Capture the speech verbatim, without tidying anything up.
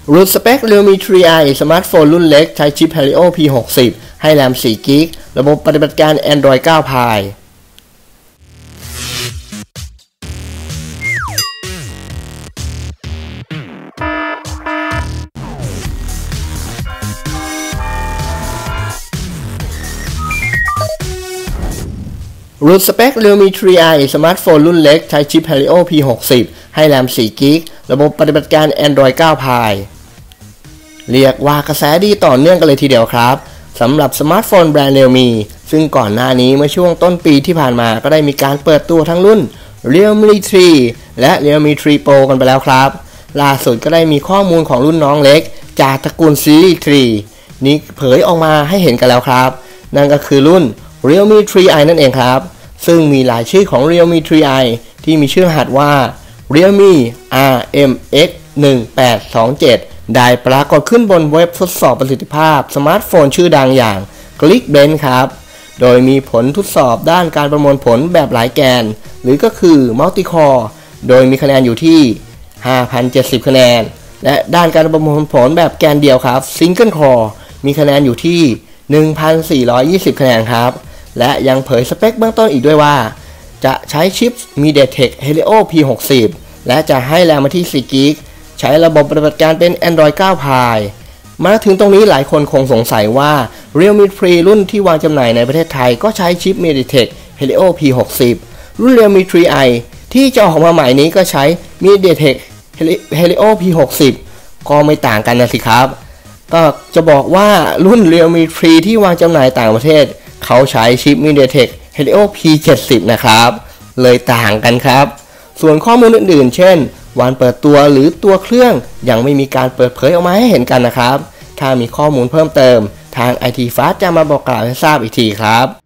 รุ่นสเปค Realme ทรี ไอ สมาร์ทโฟนรุ่นเล็กใช้ชิป Helio พี หกสิบ ให้แรม สี่ กิกะไบต์ ระบบปฏิบัติการ Android เก้า Pieรุ่นสเปค Realme ทรี ไอ สมาร์ทโฟนรุ่นเล็กใช้ชิป Helio พี หกสิบ ให้แรม สี่ กิกะไบต์ ระบบปฏิบัติการ Android เก้า Pie เรียกว่ากระแสดีต่อเนื่องกันเลยทีเดียวครับสำหรับสมาร์ทโฟนแบรนด์ Realme ซึ่งก่อนหน้านี้เมื่อช่วงต้นปีที่ผ่านมาก็ได้มีการเปิดตัวทั้งรุ่น Realme ทรี และ Realme ทรี Pro กันไปแล้วครับล่าสุดก็ได้มีข้อมูลของรุ่นน้องเล็กจากตระกูลซีรีส์ทรีนี้เผยออกมาให้เห็นกันแล้วครับนั่นก็คือรุ่น Realme ทรี ไอ นั่นเองครับซึ่งมีรายชื่อของ Realme ทรี ไอ ที่มีชื่อรหัสว่า Realme อาร์ เอ็ม เอ็กซ์ หนึ่งแปดสองเจ็ด ได้ปรากฏขึ้นบนเว็บทดสอบประสิทธิภาพสมาร์ทโฟนชื่อดังอย่าง Geekbench ครับโดยมีผลทดสอบด้านการประมวลผลแบบหลายแกนหรือก็คือ Multi Core โดยมีคะแนนอยู่ที่ ห้าพันเจ็ดสิบ คะแนนและด้านการประมวลผลแบบแกนเดียวครับ Single Core มีคะแนนอยู่ที่ หนึ่งพันสี่ร้อยยี่สิบ คะแนนครับและยังเผยสเปคเบื้องต้นอีกด้วยว่าจะใช้ชิป MediaTek Helio พี หกสิบ และจะให้แรมมาที่ สี่ กิกะไบต์ ใช้ระบบปฏิบัติการเป็น Android เก้า Pie มาถึงตรงนี้หลายคนคงสงสัยว่า Realme ทรี รุ่นที่วางจำหน่ายในประเทศไทยก็ใช้ชิป MediaTek Helio พี หกสิบ รุ่น Realme ทรี ไอ ที่จะออกมาใหม่นี้ก็ใช้ MediaTek Helio พี หกสิบ ก็ไม่ต่างกันนะสิครับก็จะบอกว่ารุ่น Realme ทรี ที่วางจำหน่ายต่างประเทศเขาใช้ชิป MediaTek Helio พี เจ็ดสิบ นะครับเลยต่างกันครับส่วนข้อมูลอื่นๆเช่นวันเปิดตัวหรือตัวเครื่องยังไม่มีการเปิดเผยออกมาให้เห็นกันนะครับถ้ามีข้อมูลเพิ่มเติมทาง ไอ ที Fast จะมาบอกกล่าวให้ทราบอีกทีครับ